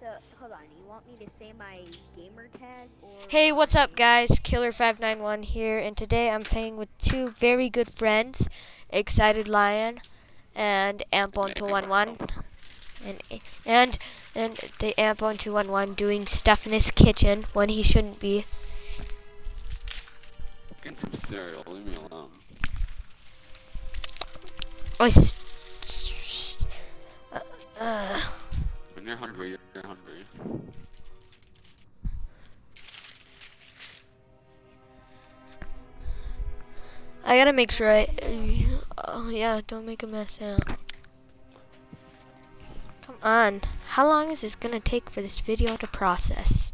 So, hold on, you want me to say my gamer tag or... Hey, what's up guys? Killer591 here, and today I'm playing with two very good friends, Excited Lion and Ampon211. And the Ampon211 doing stuff in his kitchen when he shouldn't be. Get some cereal, leave me alone. When you're hungry, you're hungry. I gotta make sure oh yeah, don't make a mess now. Come on, how long is this gonna take for this video to process?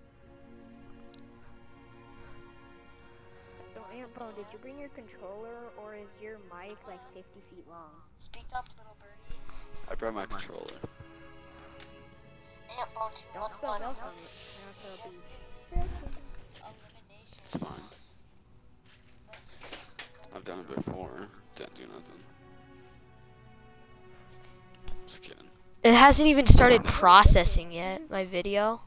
So, Ampon, did you bring your controller, or is your mic like 50 feet long? Speak up, little birdie. I brought my controller. Don't spell milk on it. Now it'll be... It's fine. I've done it before. Didn't do nothing. Just kidding. It hasn't even started processing yet, my video.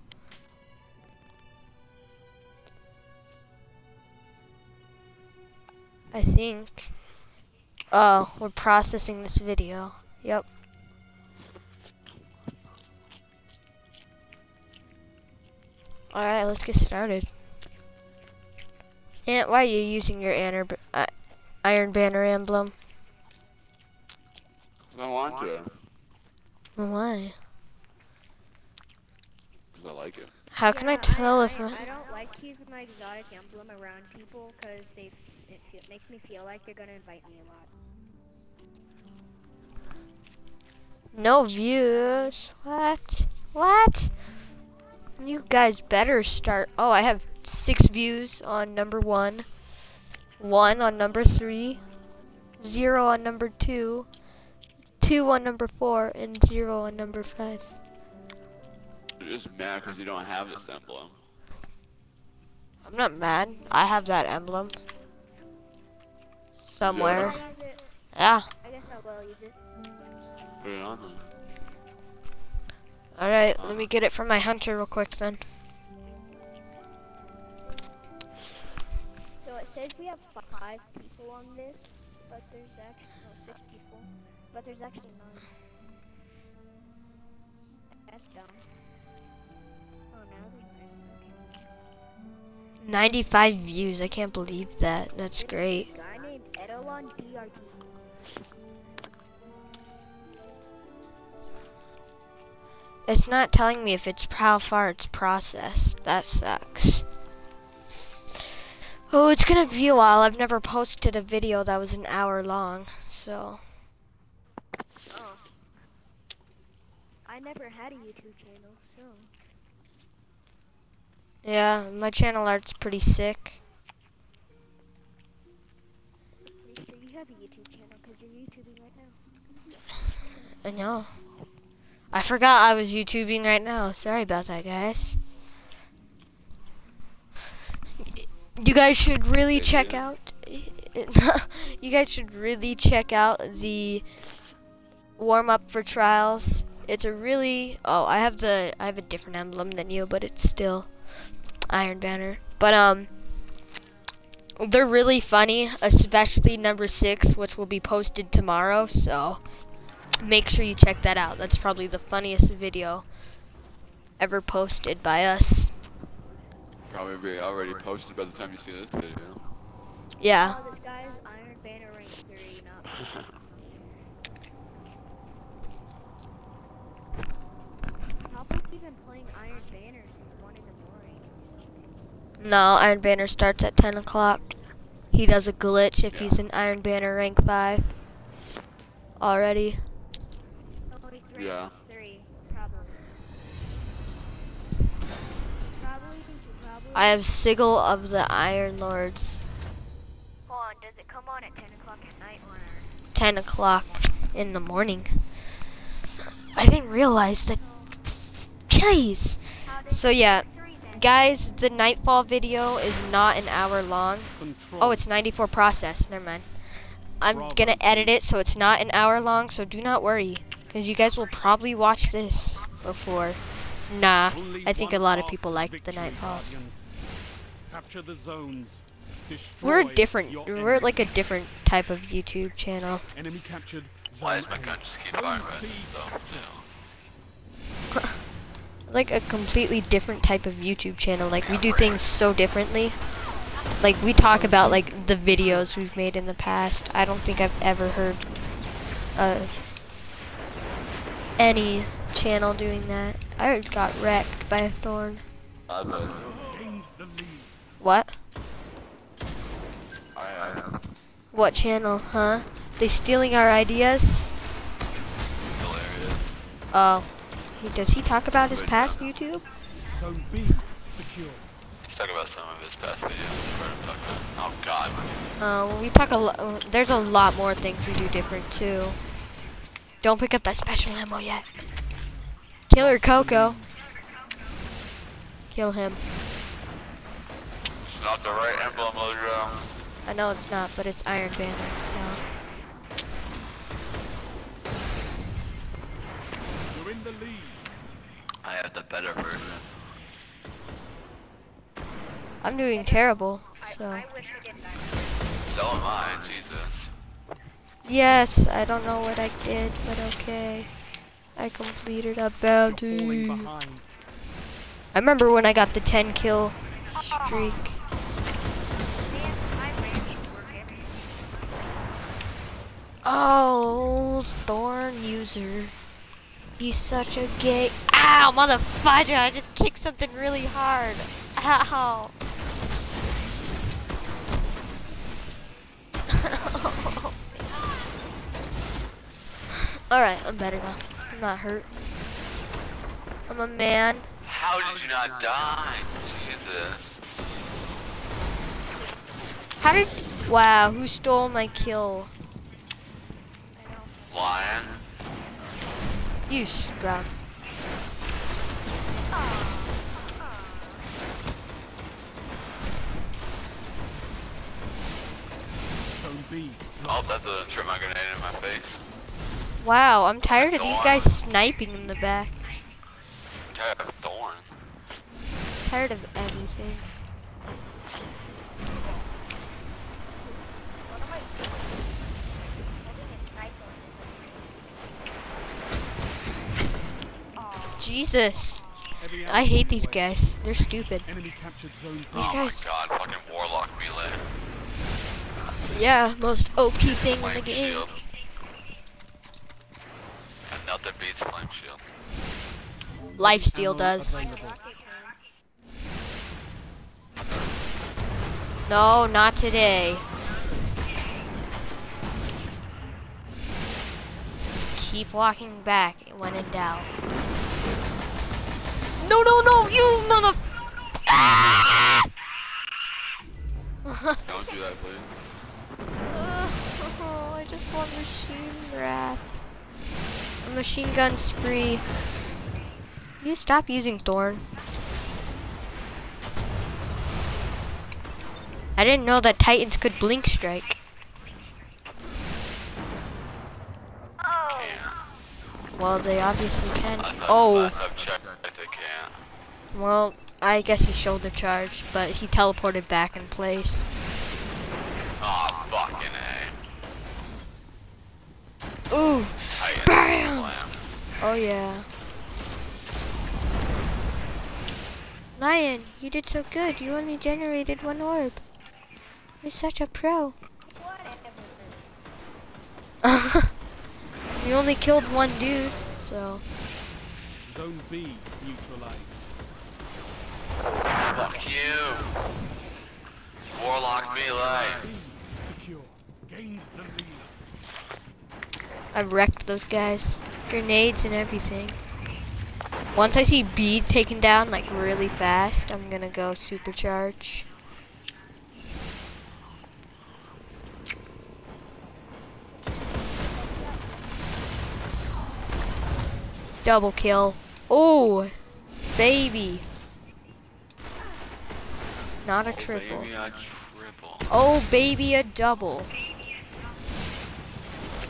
I think. Oh, we're processing this video. Yep. Alright, let's get started. Ant, why are you using your Iron Banner emblem? I want to. Why? Because I like it. How can I tell if I don't like to use my exotic emblem around people because it makes me feel like they're gonna invite me a lot. no views? What? What? You guys better start. Oh, I have 6 views on number 1, 1 on number 3, 0 on number 2, 2 on number 4, and 0 on number 5. You're just mad because you don't have this emblem. I'm not mad. I have that emblem somewhere. Yeah. I guess I will use it. Put it on then. Alright, let me get it from my hunter real quick then. So it says we have 5 people on this, but there's actually 6 people, but there's actually 9. That's dumb. Oh, now there's 9. Okay. 95 views. I can't believe that. That's great. There's a guy named Edelon DRT. It's not telling me if it's how far it's processed. That sucks. Oh, it's gonna be a while. I've never posted a video that was an hour long, so. Oh. I never had a YouTube channel, so. Yeah, my channel art's pretty sick. Mister, you have a YouTube channel because you're YouTubing right now. I know. I forgot I was YouTubing right now. Sorry about that, guys. You guys should really check out. You guys should really check out the warm up for trials. It's a really. Oh, I have a different emblem than you, but it's still Iron Banner. But they're really funny, especially number 6, which will be posted tomorrow. So. Make sure you check that out. That's probably the funniest video ever posted by us. Probably be already posted by the time you see this video. Yeah. Oh, this guy's Iron Banner rank 3 up. Probably been playing Iron Banner since 1 in the morning or something. No, Iron Banner starts at 10 o'clock. He does a glitch if he's in Iron Banner rank 5 already. Yeah. 3, probably. Probably. I have Sigil of the Iron Lords. Hold on, does it come on at 10 o'clock at night or? 10 o'clock in the morning. I didn't realize that. Jeez. So yeah, guys, the Nightfall video is not an hour long. Oh, it's 94 process. Never mind. I'm gonna edit it so it's not an hour long, so do not worry. Because you guys will probably watch this before Nah, Only I think a one lot of path people to like the victory, Nightfalls. Guardians. Capture the zones. We're Destroy different. your We're enemy. like a different type of YouTube channel. Enemy captured. Why Zone is my A. gun just keep Zone firing C red stuff captured. too? Like a completely different type of YouTube channel. Like we do things so differently. Like we talk about like the videos we've made in the past. I don't think I've ever heard of any channel doing that. I got wrecked by a thorn. I bet. Gains the lead. What? I What channel, huh? They stealing our ideas? hilarious. Oh. Does he talk about his past YouTube? Zone B secure. Let's talk about some of his past videos. What I'm talking about. Oh god. Well, we talk a lot. There's a lot more things we do different too. Don't pick up that special ammo yet. Killer Coco. Kill him. It's not the right emblem logo. I know it's not, but it's Iron Banner, so. You're in the lead. I have the better version. I'm doing terrible, so. I wish I didn't die. So am I, Jesus. Yes, I don't know what I did, but okay. I completed a You're bounty. falling behind. I remember when I got the 10 kill streak. Man, my ranch work every Oh, Thorn user. He's such a gay. Ow, motherfucker! I just kicked something really hard. Ow. Alright, I'm better now. I'm not hurt. I'm a man. How did you not die? Jesus. How did. Wow, who stole my kill? I know. Lion. You scrub. Zone B. Oh, that's a trip my grenade in my face. Wow, I'm tired of these guys sniping in the back. I'm tired of Thorn. Tired of everything. What am I doing? Holding a sniper. Aw. Jesus. Heavy I hate ammo these on the way. guys. They're stupid. Enemy captured zone B. These Oh guys- my god, fucking Warlock melee. Yeah, most OP thing in the Flame game. shield. And nothing beats flame shield. Lifesteal Ammo does. available. No, not today. Keep walking back when in doubt. No, no, no, you mother. Ah! Don't do that, please. I just want machine wrath. A machine gun spree. You stop using Thorn. I didn't know that Titans could blink strike. Oh. Can't. Well, they obviously can. Last Oh, I've checked that they can't. well, I guess he shoulder charged, but he teleported back in place. Aw, fucking A. Ooh, Titan Bam! slam. oh yeah. Lion, you did so good. You only generated one orb. You're such a pro. Whatever. You only killed one dude, so. Zone B neutralized. Fuck you. Warlock melee. B secure. Gains the lead. I wrecked those guys. Grenades and everything. Once I see B taken down like really fast, I'm gonna go supercharge. Double kill. Oh, baby. Not a triple. Baby, a triple. Oh, baby, a double.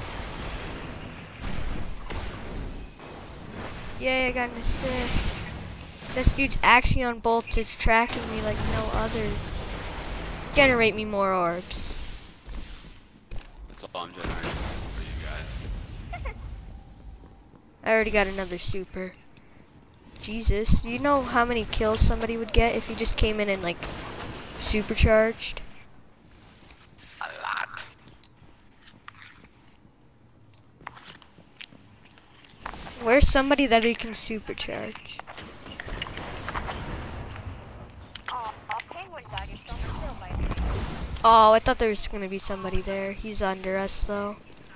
Yay, I got an assist. This dude's Axion Bolt is tracking me like no other. Generate me more orbs. That's all I'm generating for you guys. I already got another super. Jesus, do you know how many kills somebody would get if he just came in and like supercharged? A lot. Where's somebody that he can supercharge? Oh, Penguin died. You're still killed by me. Oh, I thought there was gonna be somebody there. He's under us though.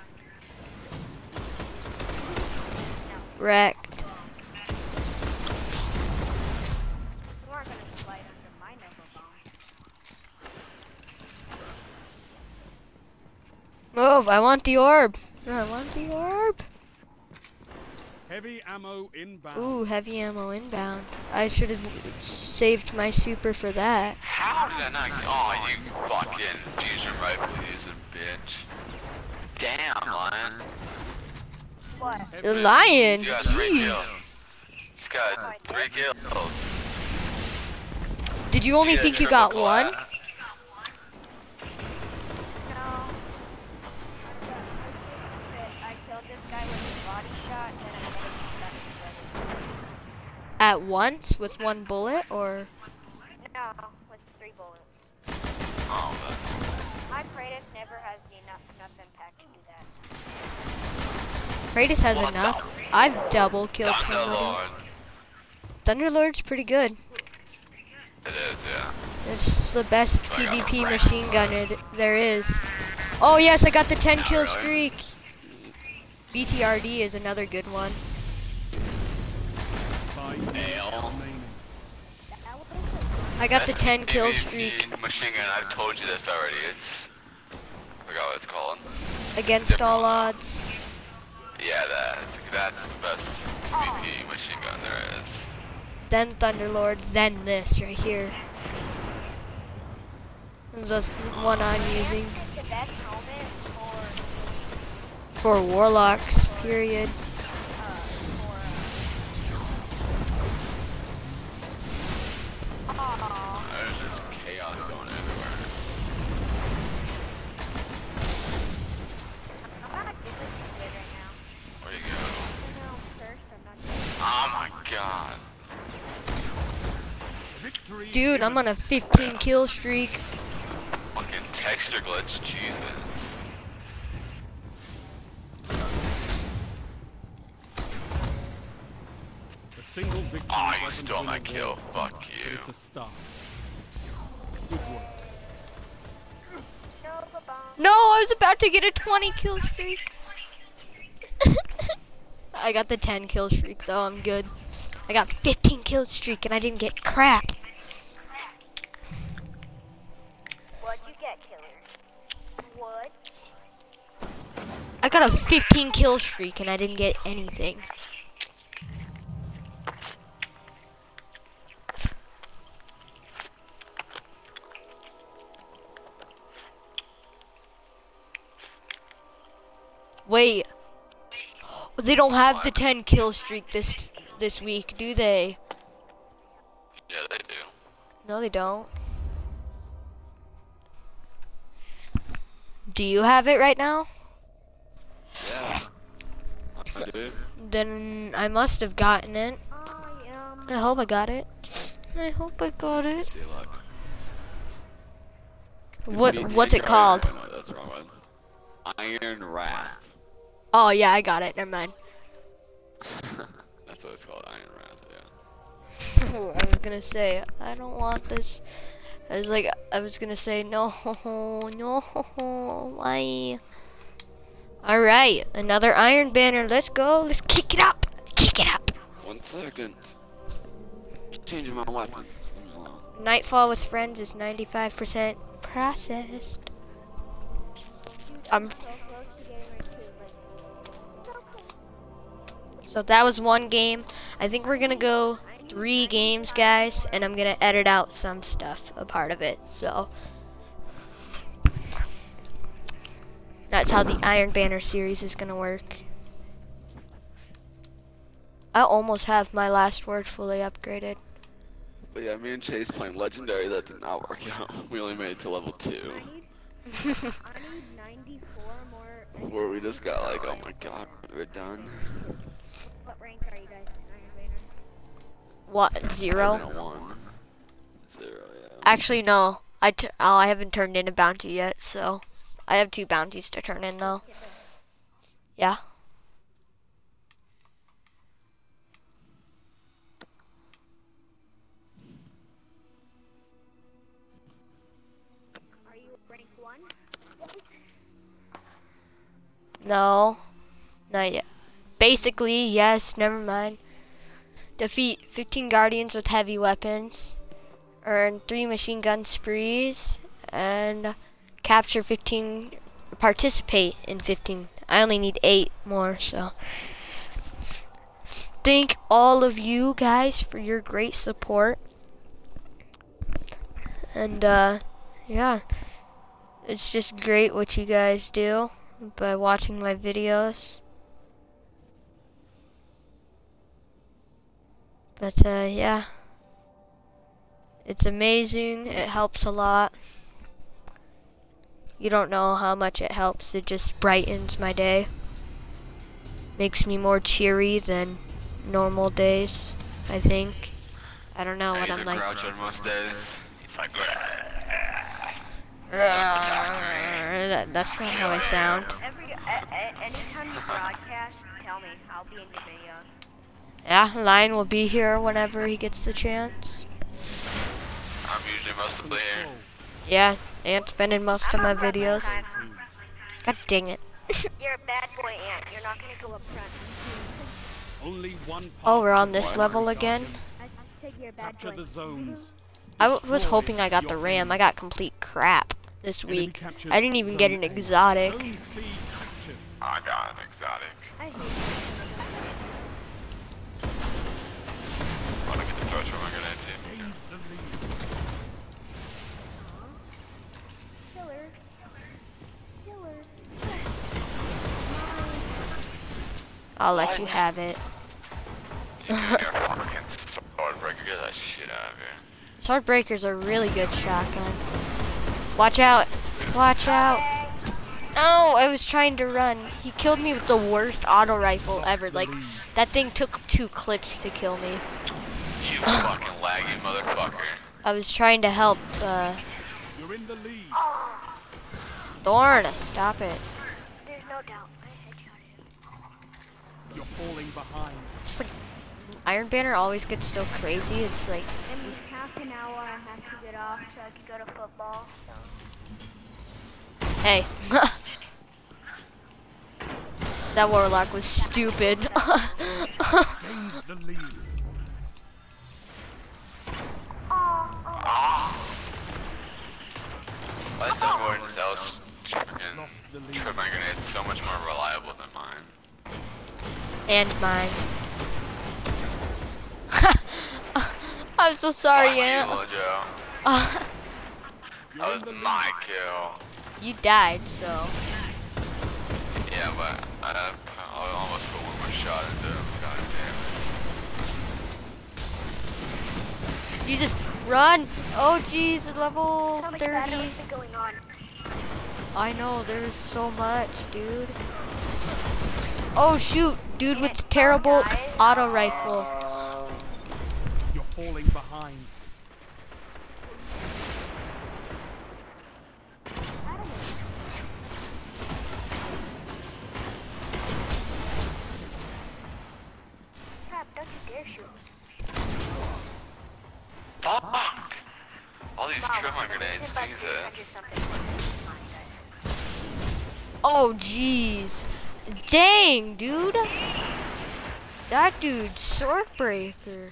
Wrecked. You aren't gonna slide under my Nova bomb. Move, I want the orb. I want the orb. Heavy ammo inbound. Ooh, heavy ammo inbound. I should have saved my super for that. How did I not? Oh, you fucking fusion rifle using bitch. Damn, Lion. What? The lion, You got 3 kills. jeez. He's got 3 kills. Did you only Yeah, think you triple got class. one? No. I killed this guy with a body shot and then I shot his brother. At once with one bullet or? No, with 3 bullets. Oh, My Kratos never has enough impact to do that. Kratos has What enough. I've double killed somebody. Thunderlord. Thunderlord's pretty good. It is, yeah. It's the best I got PvP a machine gun there is. Oh yes, I got the 10 kill really? streak. BTRD is another good one. 5 Nail. remaining. That was I got the That 10 kill PvP streak machine gun, I've told you this already. It's, I forgot what it's called. against all odds. Yeah, that's the best PvP machine gun there is. Then Thunderlord, then this right here. This is the one I'm using the best helmet for Warlocks, period. There's just chaos going everywhere. I'm not doing good right now. Where'd you go? No, first I'm not doing Oh my god. Victory. Dude, I'm on a 15 kill streak. Fucking texture glitch, Jesus. A single victory. Oh, you doesn't stole win my a kill. war, Fuck but you. It's a start. Good work. Nova bomb. No, I was about to get a 20 kill streak. I got the 10 kill streak though, I'm good. I got 15 kill streak and I didn't get crap. What'd you get, killer? What? I got a 15 kill streak and I didn't get anything. Wait. They don't have the 10 kill streak this week, do they? Yeah, they do. No, they don't. Do you have it right now? Yeah. I do. Then I must have gotten it. Oh, I hope I got it. I hope I got it. Stay luck. What's it called? No, that's the wrong one. Iron Wrath. Oh yeah, I got it. Never mind. That's what it's called, Iron Wrath, yeah. I was gonna say I don't want this. I was gonna say no, no, why? All right, another Iron Banner. Let's go. Let's kick it up. Kick it up. 1 second. Changing my weapons. Leave me alone. Nightfall with friends is 95% processed. so close to getting rank 2. Like, so close. So that was one game. I think we're gonna go 3 games, guys, and I'm gonna edit out some stuff, a part of it. So that's how the Iron Banner series is gonna work. I almost have my last word fully upgraded. But yeah, me and Chase playing Legendary, that did not work out. We only made it to level 2. I need 94 more. Where we just got like, oh my god, we're done. What rank are you guys? Iron Banner? What, 0? 1. 0, yeah. Actually, no. I haven't turned in a bounty yet, so I have 2 bounties to turn in though. Yeah. Are you rank 1? What was No. Not yet. Basically, yes, never mind. Defeat 15 guardians with heavy weapons. Earn 3 machine gun sprees. And capture 15, participate in 15. I only need 8 more, so. Thank all of you guys for your great support. And, yeah. It's just great what you guys do by watching my videos. But yeah, it's amazing. It helps a lot. You don't know how much it helps. It just brightens my day. Makes me more cheery than normal days, I think. I don't know what I'm like. Grouch on most days. He's like, That's not how I sound. Anytime you broadcast, tell me. I'll be in your video. Yeah, Lion will be here whenever he gets the chance. I'm usually mostly here. Yeah, Ant's been in most of my videos. God dang it. You're a bad boy, Ant. You're not gonna go up front. Only one Oh, we're on path this to level victory, again? Guardians. I just take your bad Capture boy. the zones. I was hoping I got the ram. I got complete crap this Enemy week. captured I didn't even get zone an A. exotic. Zone C captured. I got an exotic. I hate I wanna get the torch from my grenade too. Gains the lead. Killer. Killer. I'll let you have it. You got fucking Swordbreaker, get that shit out of here. Swordbreaker's a really good shotgun. Watch out. Watch out. No, I was trying to run. He killed me with the worst auto rifle ever. Like, that thing took 2 clips to kill me. You fucking laggy motherfucker. I was trying to help, You're in the lead. Thorn. Stop it. There's no doubt. I headshotted him. You're falling behind. It's like, Iron Banner always gets so crazy. It's like, In half an hour, I have to get off so I can go to football. So. hey. That warlock was stupid. Gains the lead. Why is everyone else fucking Lost the lead. trip my grenade so much more reliable than mine? And mine. I'm so sorry, Ant. Kill, Joe. Uh, That was my kill. you died, so. Yeah, but I almost put one more shot into him. God damn. You just run. Oh, jeez, level So much 30. battle has been going on. I know, there's so much, dude. Oh, shoot. Dude with terrible auto rifle. You're falling behind. Crap, don't you dare shoot. Fuck! All these Wow, trip my this grenades, is about Jesus. 300 something. Oh, jeez. Dang, dude. That dude's Swordbreaker.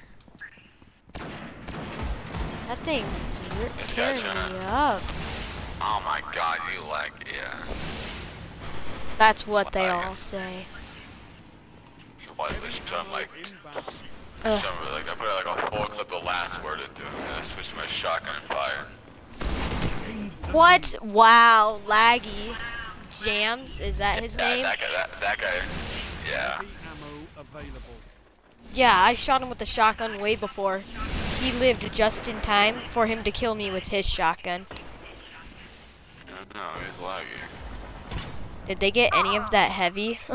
That thing's This tearing guy's me trying up. Oh my god, you like, yeah. That's what they Like all it. say. You whitelist, so I'm like, Inbound. Ugh. like I put like a full clip of the last word into it, and I switched to my shotgun and fire. Gains the What? Wow, laggy. Jams, is that his name? That guy, that guy, yeah. heavy ammo available. Yeah, I shot him with the shotgun way before. He lived just in time for him to kill me with his shotgun. No, he's lagging. Did they get any of that heavy? They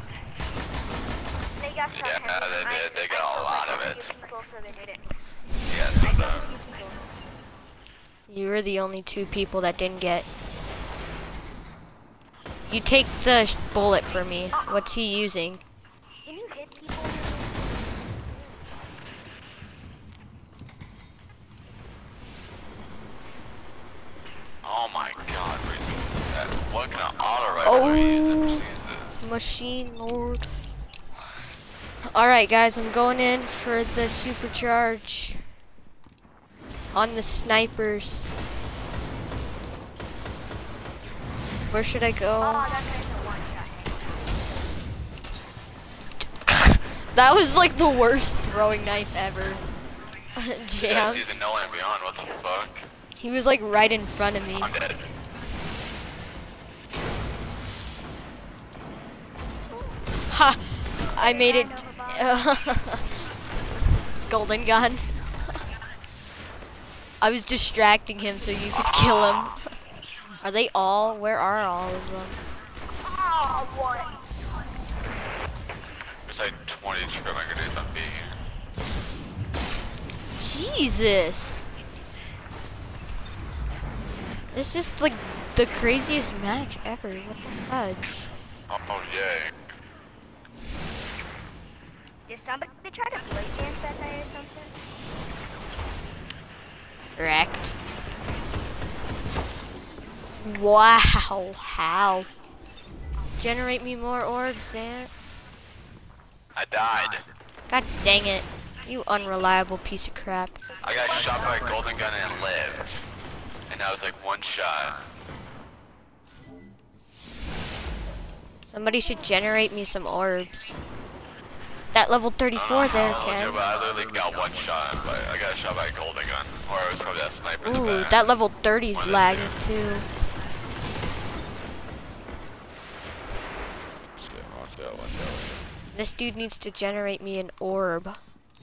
got some Yeah, heavy. they did. They I got a told lot a of it. few people, so they did it. Yes, I told so. a few people. You were the only 2 people that didn't get. You take the bullet for me. What's he using? Can you hit people? Oh my god, what kind of auto rifle Oh. are you using? Jesus. Machine Lord. Alright guys, I'm going in for the supercharge on the snipers. Where should I go? Oh, that guy's a one-shot. That was like the worst throwing knife ever. Yeah, Jammed. he's using no land beyond, what the fuck? He was like right in front of me. I'm dead. Ha! I made it. Golden gun. I was distracting him so you could kill him. Are they all? Where are all of them? Oh, what? There's like 20 trigger grenades on B. Jesus! This is like the craziest match ever. What the fudge? Oh, yay. Did somebody try to play dance that night or something? Wrecked. Wow, how? Generate me more orbs, Zant. I died. God dang it. You unreliable piece of crap. I got shot by a golden gun and lived. And that was like one shot. Somebody should generate me some orbs. That level 34 there, Ken. But I literally got one shot, but I got shot by a golden gun. Or it was probably that sniper in the Ooh, back. that level 30's One of the lagging two. too. Watch out, watch out. This dude needs to generate me an orb.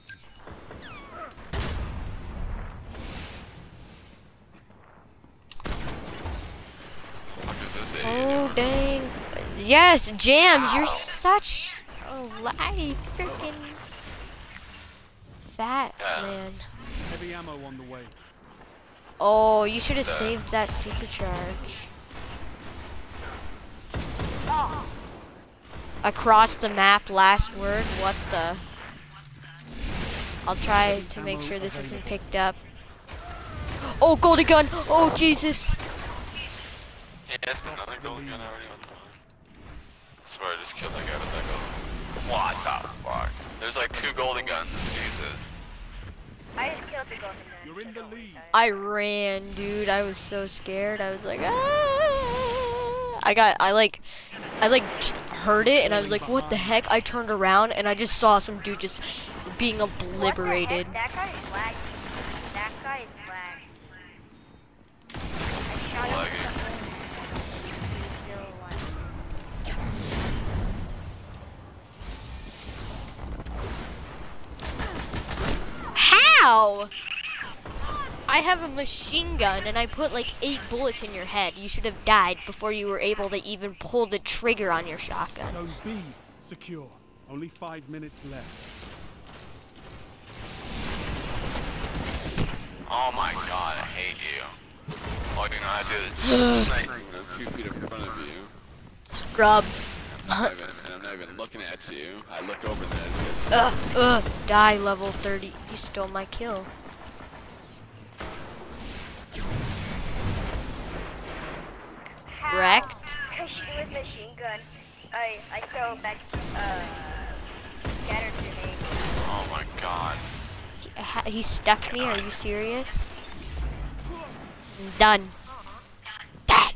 What is this idiot Oh, doing? dang. Yes, Jams, you're such a laggy freaking fat Yeah. man. Heavy ammo on the way. Oh, you should have saved that supercharge. Across the map, last word, what the? I'll try to make sure this isn't picked up. Oh, golden gun! Oh, Jesus! Yes, another golden gun already on top. I swear I just killed that guy with that golden. What the fuck? There's like 2 golden guns, Jesus. I just killed the golden gun. You're in the lead. I ran, dude. I was so scared. I was like, ah! I like heard it, and I was like, what the heck? I turned around, and I just saw some dude just being obliterated. That guy is lagging. That guy is lagging. I shot him with the gun. He's still alive. How? I have a machine gun, and I put like 8 bullets in your head. You should have died before you were able to even pull the trigger on your shotgun. Zone B secure. Only 5 minutes left. Oh my god, I hate you. All you know how to do is sniping 2 feet in front of you. Scrub. And I'm not even looking at you. I look over there. Die level 30. You stole my kill. Wrecked. With machine gun, I throw back scattered grenade. Oh my god. He stuck me. Are you serious? Done. Done.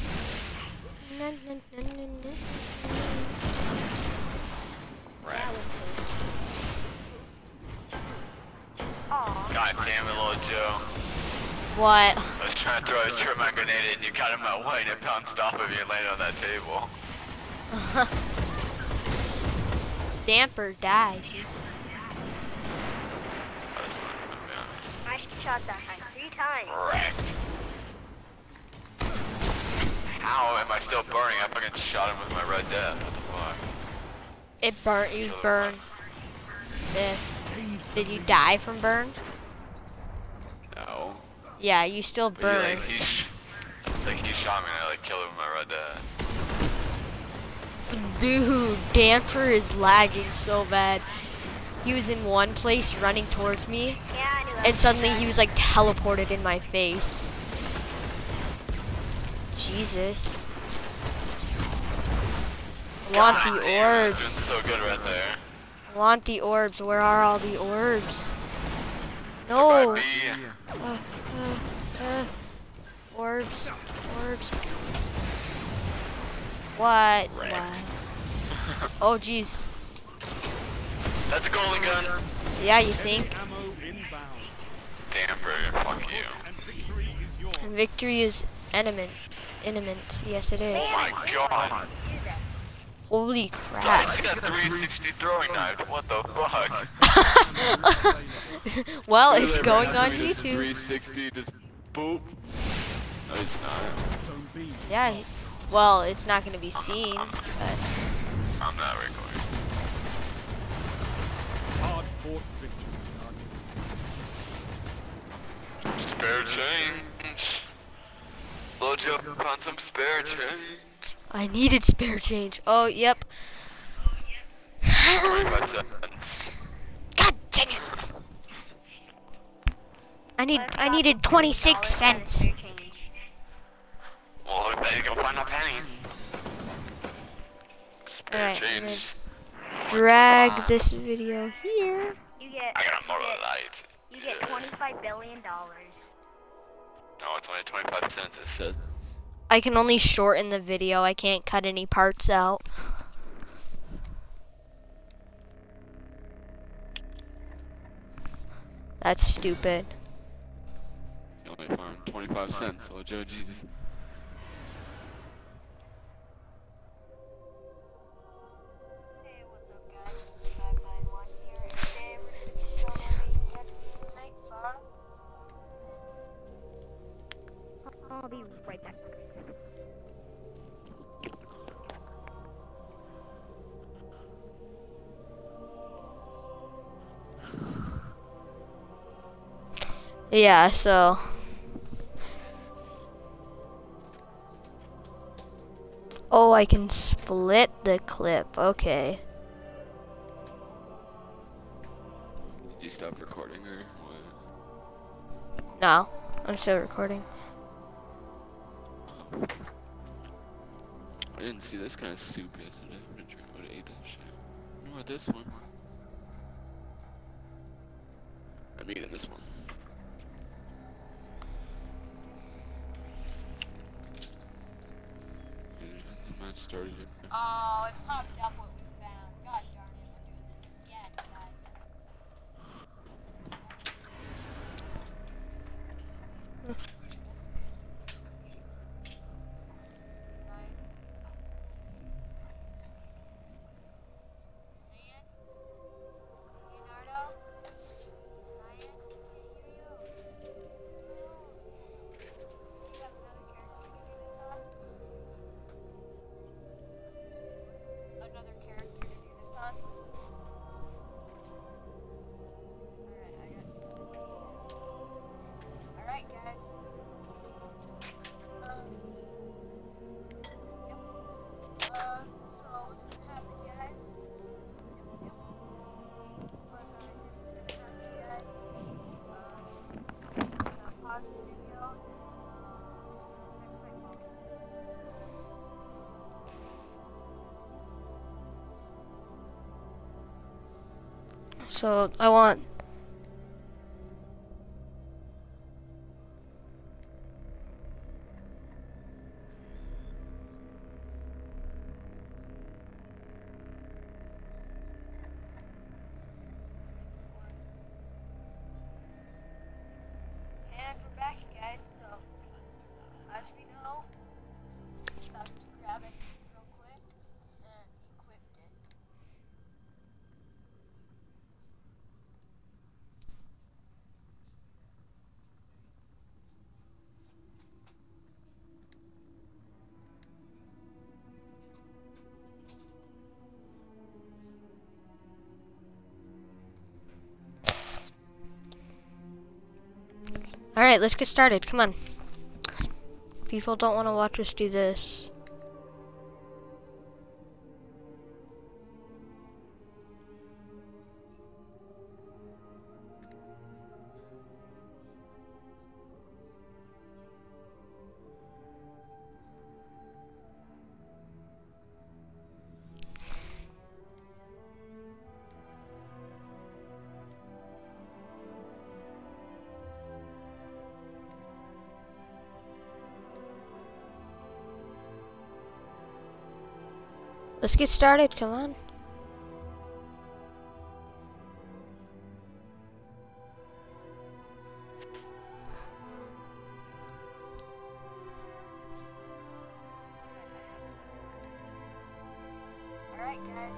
God damn it, little Joe. What? I was trying to throw a thermite grenade and you got in my way and it bounced off of you and landed on that table. Damper, die. Jesus. shot that time 3 times. Wrecked. How am I still burning? I fucking shot him with my red death. What the fuck? It burnt. You burned. Did you die from burn? No. Yeah, you still But burn. he shot me and I like killed him with my red death. Dude, Damper is lagging so bad. He was in one place running towards me, Yeah, I knew that. and suddenly he was like teleported in my face. Jesus. I want the God damn, I was orbs. doing so good right there. I want the orbs. Where are all the orbs? Goodbye, No. B. Orbs. Orbs. What? Wrecked. Wow. Oh, jeez. That's a golden gun. Yeah, you think? Ammo inbound. Damn, bro, fuck you. And victory is yours. And victory is imminent. Yes, it is. Oh my god. Do that. Holy Guys, crap. I got 360 throwing knife. What the fuck? Well, it's going on Just YouTube. 360, just boop. No, it's not. Zone B. Yeah. Well, it's not going to be seen, but I'm not recording. Hard fought victory. Spare change. Load you up on some spare change. I needed spare change. Oh, yep. 25 seconds. God dang it. I needed 26 cents. Well, I better go find a penny. Spare Alright, I'm change. Drag this video here. You get. I got a more light. You get $25 billion. No, it's only 25 cents, it says. I can only shorten the video. I can't cut any parts out. That's stupid. You only farmed 25 cents, oh Joe Jesus. Hey, what's up, guys? It's 591 here, and today we're going to be showing Night Farm. I'll be right back. Yeah, so oh, I can split the clip. Okay. Did you stop recording or what? No, I'm still recording. I didn't see this kind of soup yesterday. I would've ate that shit. What about this one? I'm eating this one. I started it. Oh, it popped up what we found. God darn it, we're doing this again, guys. Another character to do this on. Alright, guys. Yep. So what's gonna happen, guys? This is gonna happen, guys. I'm gonna pause the video. Next time. So I want and we're back, guys. So as we know, I'll just grab it real quick and equipped it. Alright, let's get started. Come on. People don't want to watch us do this. Let's get started, come on. Alright, guys.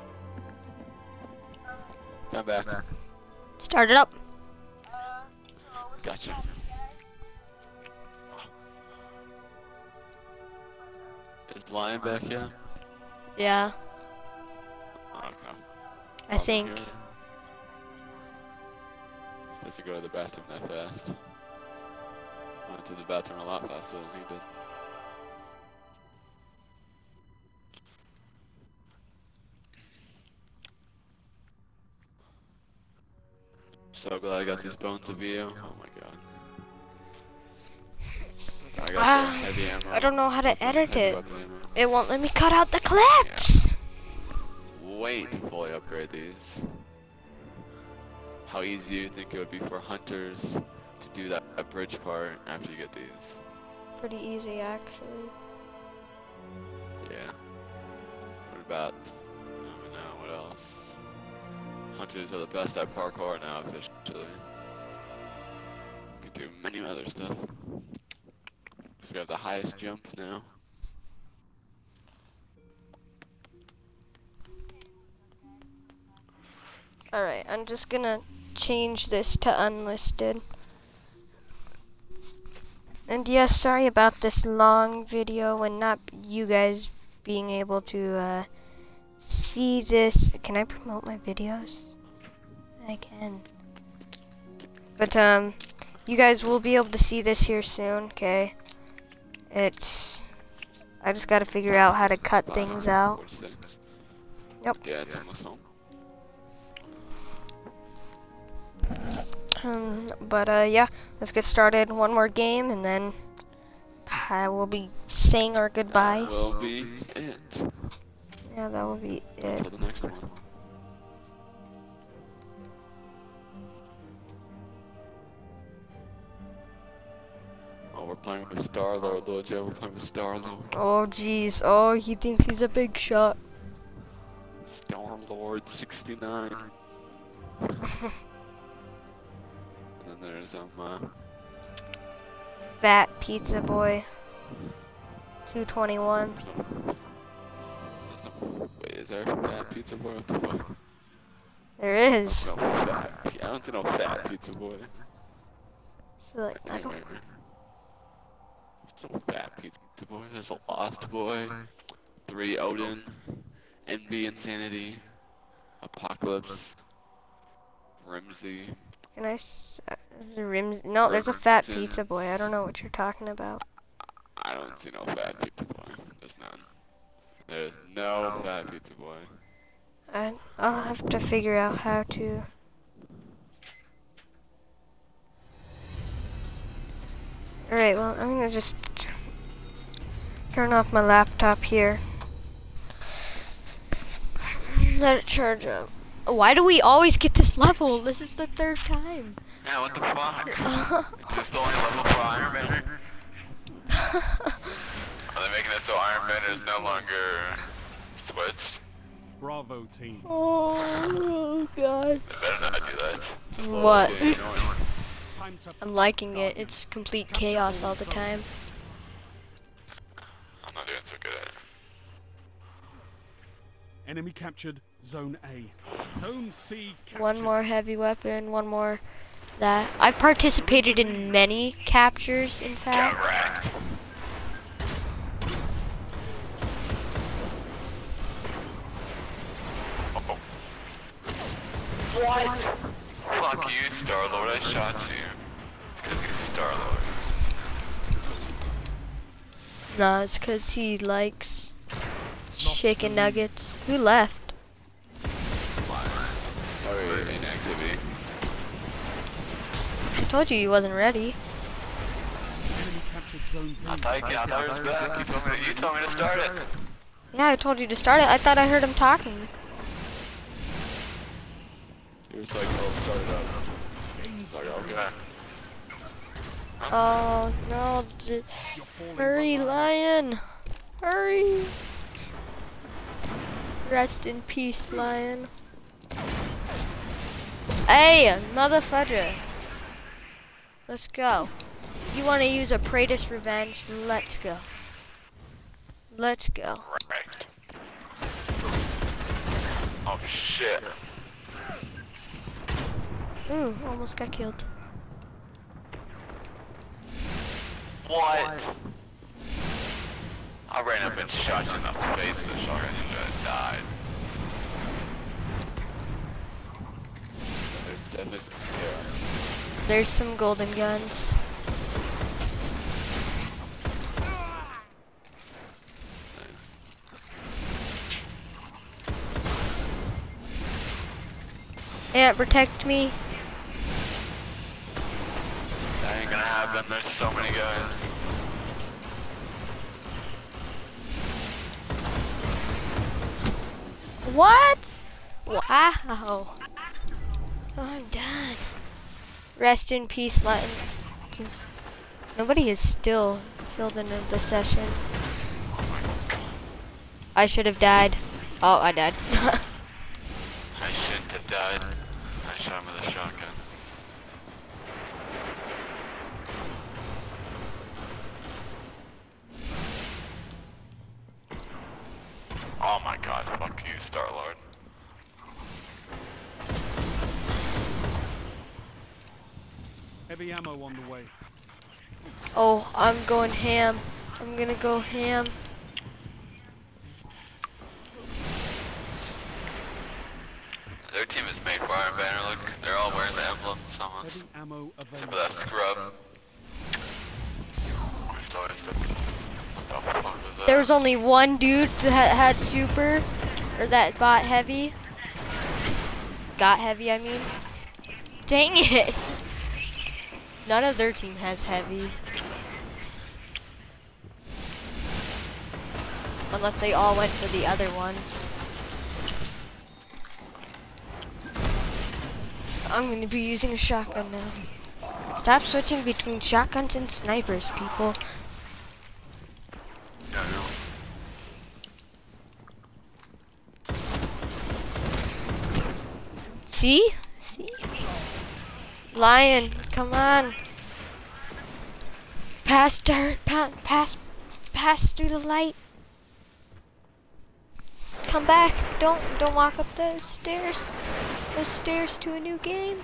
Come back. Start it up. Gotcha. Is Lion back yet? Yeah, Okay. I think. Does he go to the bathroom that fast? I went to the bathroom a lot faster than he did. So glad I got these bones of you. Oh my god. I got the heavy ammo. I don't know how to edit Heavy it. weapon ammo. It won't let me cut out the clips. Wait to fully upgrade these. How easy do you think it would be for hunters to do that bridge part after you get these? Pretty easy, actually. Yeah. What about, I don't know, what else? Hunters are the best at parkour now, officially. You can do many other stuff. So we have the highest jump now. Alright, I'm just gonna change this to unlisted. And yes, sorry about this long video and not you guys being able to see this. Can I promote my videos? I can. But you guys will be able to see this here soon, okay? I just gotta figure out how to cut things out. 46. Yep. Yeah, it's almost home. But yeah, let's get started. One more game, and then I will be saying our goodbyes. That will be it. Yeah, that will be it. Until the next one. Oh, we're playing with Star-Lord, Lord Joe. We're playing with Star-Lord. Oh, jeez. Oh, he thinks he's a big shot. Star-Lord 69. And then there's Fat Pizza Boy. 221. wait, is there a Fat Pizza Boy? What the fuck? There is. No fat. I don't see no Fat Pizza Boy. So, like, I Wait, don't. wait, wait. There's no Fat Pizza Boy. There's a Lost Boy. 3 Odin. Envy Insanity. Apocalypse. Rimsey. Can I? No, there's a Fat Pizza Boy. I don't know what you're talking about. I don't see no Fat Pizza Boy. There's none. There's no Fat Pizza Boy. I'll have to figure out how to. Alright, well, I'm gonna just turn off my laptop here. Let it charge up. Why do we always get this level? This is the 3rd time. Yeah, what the fuck? Is this the only level for Iron Banner? Are they making it so Iron Banner is no longer switched? Bravo team. Oh god. They better not do that. That's What? all they annoying. Time to I'm liking it. It's complete chaos all the time. I'm not doing so good at it. enemy captured Zone A. Zone C captured. One more heavy weapon, one more that. I've participated in many captures, in fact. Get wrecked. Oh. What? Fuck you, Star-Lord, I shot you. Because you Star-Lord. Nah, it's because he likes chicken nuggets. Who left? Sorry, inactivity. I told you he wasn't ready. Enemy captured zone B. I thought he was back. You told me to start it. Yeah, I told you to start it. I thought I heard him talking. He was like, oh, start it up. Like, okay. Oh no! You're falling Hurry, behind. Lion! Hurry! Rest in peace, Lion. Hey, motherfucker! Let's go. You want to use a Praetus revenge? Let's go. Let's go. Right. Oh shit. Ooh, almost got killed. What? I ran up and shot you in the face with the shotgun and you just died. There's definitely some here. There's some golden guns. Yeah, protect me. That ain't gonna happen, there's so many guys. What? Wow. Oh, I'm done. Rest in peace, Latin. Nobody is still filled into the session. I should have died. Oh, I died. I shouldn't have died. I shot him with a shotgun. Oh my god, fuck you, Star-Lord. Heavy ammo on the way. Oh, I'm going ham. I'm gonna go ham. Their team is made fire and banner, look. They're all wearing the emblem, someone's. Heavy ammo Except for available. that scrub. What the fuck was that? There was only one dude that had super, or that bought heavy. Got heavy, I mean. Dang it! None of their team has heavy. Unless they all went for the other one. I'm gonna be using a shotgun now. Stop switching between shotguns and snipers, people. Yeah, no. See? See? Lion, come on. Pass dirt, pass through the light. Come back. Don't walk up those stairs. Those stairs to a new game.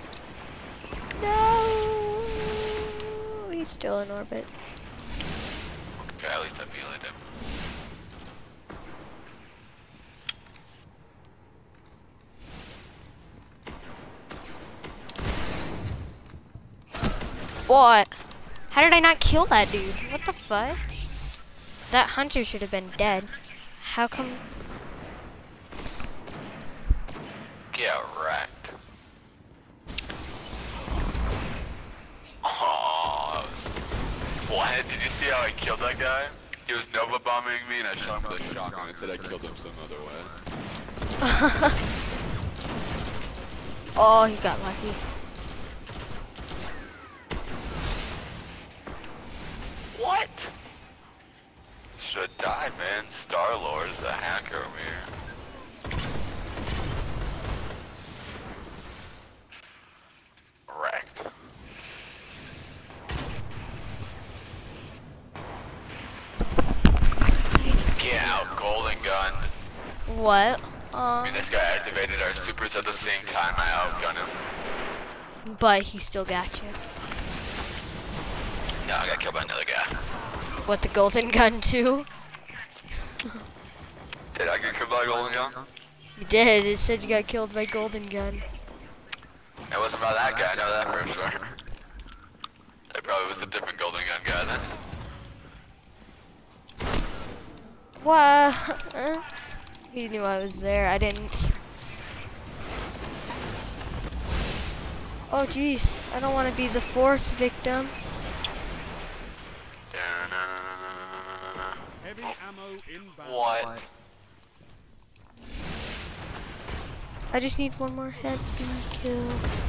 No. He's still in orbit. Okay, at least I feel it. What? How did I not kill that dude? What the fuck? That hunter should have been dead. How come? Get wrecked. Oh, what? Did you see how I killed that guy? He was Nova bombing me and I shot him with a shotgun and said I killed him some other way. Oh, he got lucky. What? Should die, man. Star-Lord is a hacker over here. Wrecked. Get out, golden gun. What? I mean, this guy activated our supers at the same time I outgunned him. But he still got you. No, I got killed by another guy. What, the golden gun too? Did I get killed by a golden gun? You did. It said you got killed by golden gun. It wasn't about that guy, I know that for sure. It probably was that's a different golden gun guy then. What? He knew I was there. I didn't. Oh jeez, I don't want to be the fourth victim. Heavy ammo inbound. What? I just need one more heavy kill.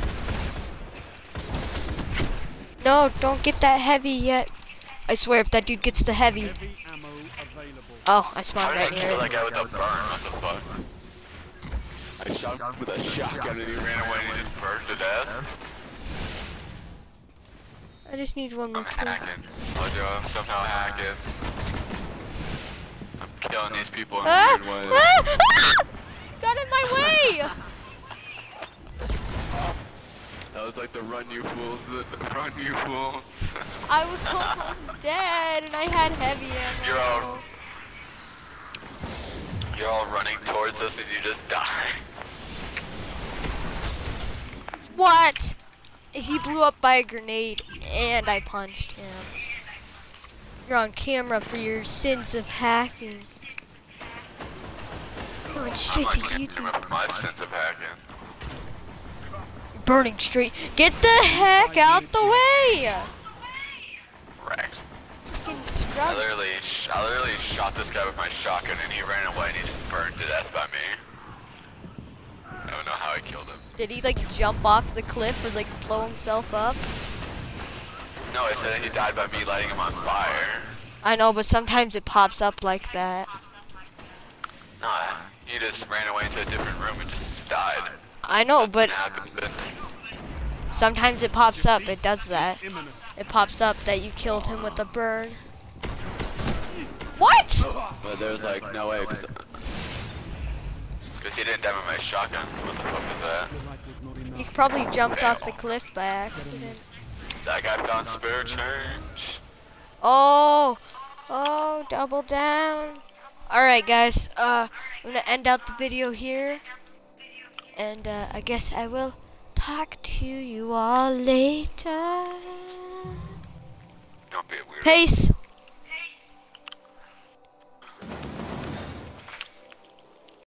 No, don't get that heavy yet. I swear, if that dude gets the heavy. Heavy ammo available. Oh, I How spawned did I right kill near that it. guy with a burn? What the fuck? I shot him with a shotgun and he ran away and he just burned to death. I just need one more I'm kill. hacking. Told you I'm somehow hacking. I'm killing these people in Ah! weird ways. Ah! Ah! Got in my way! That was like the run you fools, the run you fools. I was almost dead and I had heavy ammo. You're all running towards us and you just die. What? He blew up by a grenade and I punched him. You're on camera for your sins of hacking. Going straight to YouTube. My sense of hacking. Burning straight. Get the heck out the way! Wrecked. Fucking I scrub. literally shot this guy with my shotgun and he ran away and he just burned to death by me. I don't know how I killed him. Did he like jump off the cliff or like blow himself up? No, I said he died by me lighting him on fire. I know, but sometimes it pops up like that. Nah, he just ran away into a different room and just died. I know, but Happened. sometimes it pops up. It does that. Imminent. It pops up that you killed him with a burn. What? But there's like no way, cause he didn't die by my shotgun. What the fuck is that? Your life was not enough. He probably jumped off the cliff by accident. That guy found spirit change. Oh, double down. Alright guys, I'm gonna end out the video here. And I guess I will talk to you all later. Don't be a weirdo. Peace.